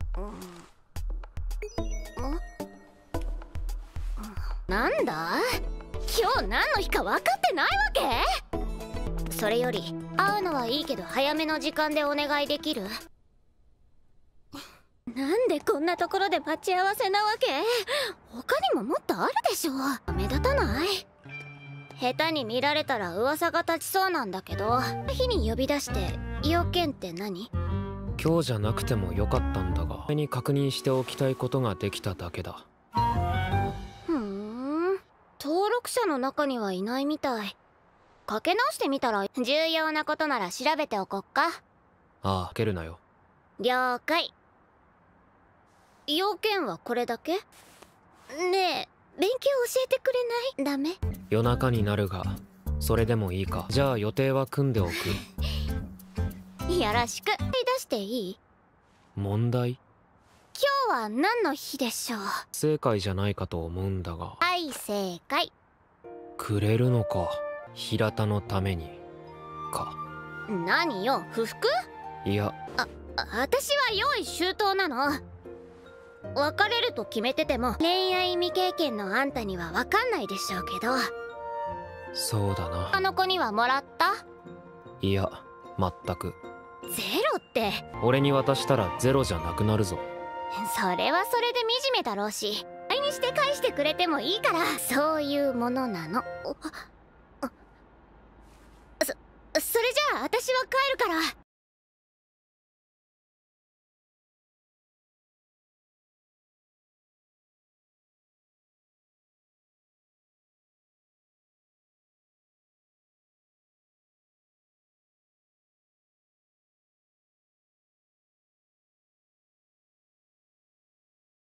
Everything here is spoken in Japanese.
なんだ、今日何の日か分かってないわけ？それより会うのはいいけど早めの時間でお願いできる？なんでこんなところで待ち合わせなわけ？他にももっとあるでしょ。目立たない？下手に見られたら噂が立ちそうなんだけど。日に呼び出して要件って何？ 今日じゃなくてもよかったんだが、前に確認しておきたいことができただけだ。 登録者の中にはいないみたい。かけ直してみたら。重要なことなら調べておこっか。 ああ、かけるなよ。 了解。要件はこれだけ？ねえ、勉強教えてくれない？ダメ？ 夜中になるが、それでもいいか。じゃあ予定は組んでおく。 よろしく。出していい？ 問題？ 今日は何の日でしょう？ 正解じゃないかと思うんだが。 はい、正解。 くれるのか、平田のためにか。 何よ、不服？ いや、 私は用意周到なの。別れると決めてても恋愛未経験のあんたには分かんないでしょうけど。 そうだな。 あの子にはもらった？ いや、全く。 ゼロって。 俺に渡したらゼロじゃなくなるぞ。 それはそれで惨めだろうし、愛にして返してくれてもいいから。そういうものなの。それじゃあ私は帰るから。